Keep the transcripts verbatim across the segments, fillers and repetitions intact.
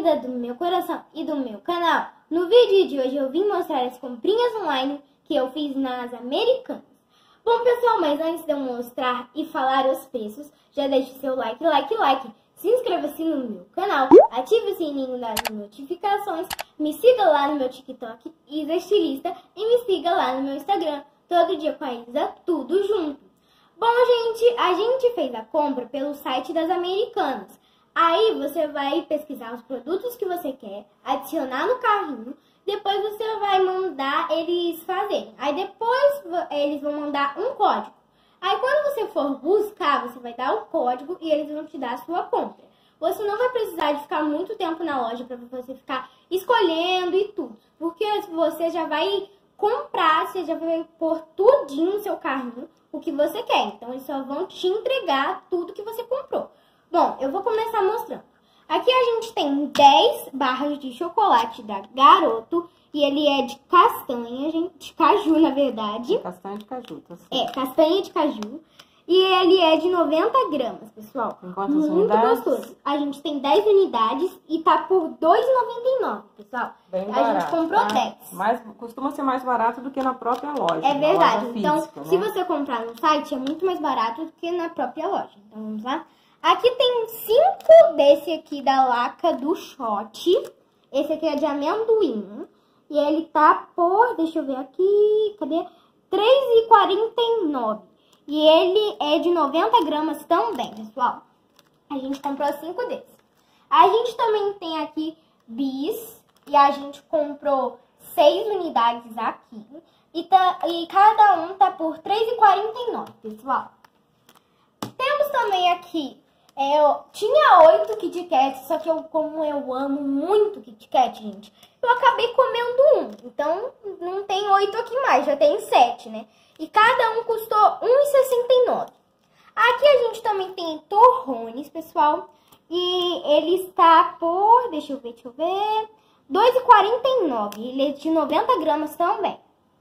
linda do meu coração e do meu canal. No vídeo de hoje eu vim mostrar as comprinhas online que eu fiz nas Americanas. Bom, pessoal, mas antes de eu mostrar e falar os preços, já deixe seu like, like, like. Se inscreva-se no meu canal, ative o sininho das notificações, me siga lá no meu TikTok, Isa Estilista, e me siga lá no meu Instagram, todo dia com a Isa, tudo junto. Bom, gente, a gente fez a compra pelo site das Americanas. Aí você vai pesquisar os produtos que você quer, adicionar no carrinho, depois você vai mandar eles fazerem. Aí depois eles vão mandar um código. Aí quando você for buscar, você vai dar o código e eles vão te dar a sua compra. Você não vai precisar de ficar muito tempo na loja para você ficar escolhendo e tudo. Porque você já vai comprar, você já vai pôr tudinho no seu carrinho o que você quer. Então eles só vão te entregar tudo que você comprou. Bom, eu vou começar mostrando. Aqui a gente tem dez barras de chocolate da Garoto. E ele é de castanha, gente, de caju, na verdade. Castanha de caju, tá certo. É, castanha de caju. E ele é de noventa gramas, pessoal. Em quantas Muito unidades? gostoso. A gente tem dez unidades e tá por dois reais e noventa e nove centavos, pessoal. Bem a barato, gente comprou tá? dez. Mais, costuma ser mais barato do que na própria loja. É verdade. Loja Então, física, se né? você comprar no site, é muito mais barato do que na própria loja. Então, vamos lá. Aqui tem cinco desse aqui da Laca do Shot. Esse aqui é de amendoim. E ele tá por, deixa eu ver aqui, cadê? três reais e quarenta e nove centavos. E ele é de noventa gramas também, pessoal. A gente comprou cinco desses. A gente também tem aqui bis. E a gente comprou seis unidades aqui. E, tá, e cada um tá por três reais e quarenta e nove centavos, pessoal. Temos também aqui, é, eu tinha oito Kit Kats, só que eu, como eu amo muito Kit Kat, gente, eu acabei comendo um. Então, não tem oito aqui mais, já tem sete, né? E cada um custou um real e sessenta e nove centavos. Aqui a gente também tem torrones, pessoal. E ele está por, deixa eu ver, deixa eu ver, dois reais e quarenta e nove centavos. Ele é de noventa gramas também.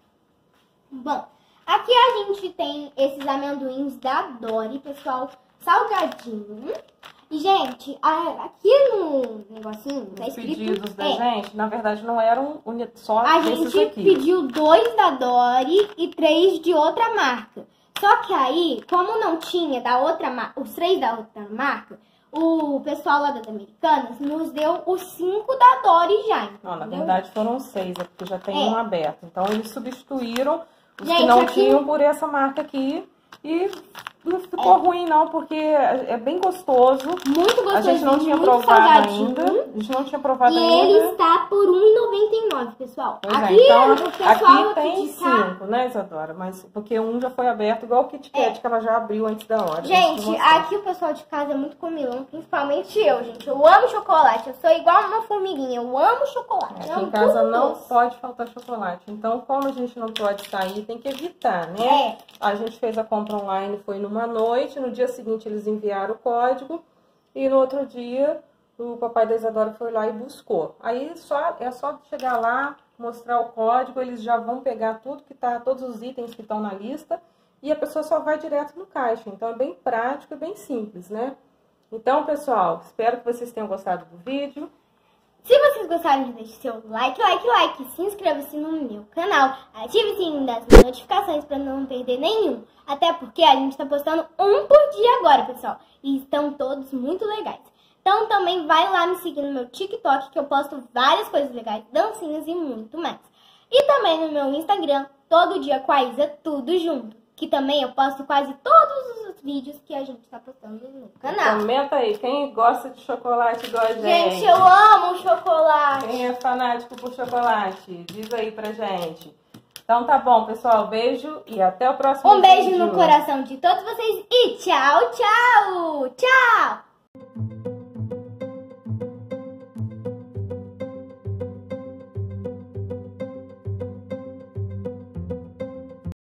Bom, aqui a gente tem esses amendoins da Dory, pessoal, salgadinho. E, gente, aqui no negocinho tá Os escrito... pedidos da é, gente, na verdade, não eram só a esses gente aqui. pediu dois da Dory e três de outra marca. Só que aí, como não tinha da outra marca, os três da outra marca, o pessoal lá das Americanas nos deu os cinco da Dory já. Não, na entendeu? verdade foram seis, é porque já tem É. um aberto. Então eles substituíram os Gente, que não aqui- tinham por essa marca aqui. E não ficou É. ruim não, porque é bem gostoso. Muito gostoso. A gente não tinha muito provado salgadinho. ainda. A gente não tinha provado E ainda. ele está por um real e noventa e nove centavos, pessoal. Pois é, aqui então, o pessoal aqui tem de cá- cinco, né, Isadora? Mas porque um já foi aberto, igual o Kit Kat, É. que ela já abriu antes da hora. Gente, aqui o pessoal de casa é muito comilão, principalmente eu, gente. Eu amo chocolate, eu sou igual uma formiguinha, eu amo chocolate. Aqui eu amo em casa tudo não doce. pode faltar chocolate. Então, como a gente não pode sair, tem que evitar, né? É. A gente fez a compra online, foi numa noite. No dia seguinte, eles enviaram o código. E no outro dia, o papai da Isadora foi lá e buscou. Aí, só, é só chegar lá, mostrar o código. Eles já vão pegar tudo que tá, todos os itens que estão na lista. E a pessoa só vai direto no caixa. Então, é bem prático e bem simples, né? Então, pessoal, espero que vocês tenham gostado do vídeo. Se vocês gostaram, deixe seu like, like, like. Se inscreva-se no meu canal. Ative o sininho das notificações para não perder nenhum. Até porque a gente está postando um por dia agora, pessoal. E estão todos muito legais. Então também vai lá me seguir no meu TikTok, que eu posto várias coisas legais, dancinhas e muito mais. E também no meu Instagram, todo dia com a Isa, tudo junto. Que também eu posto quase todos os vídeos que a gente está postando no canal. Comenta aí, quem gosta de chocolate igual a gente? Gente, eu amo chocolate. Quem é fanático por chocolate? Diz aí pra gente. Então tá bom, pessoal. Beijo e até o próximo Um beijo vídeo. no coração de todos vocês e tchau, tchau! Tchau!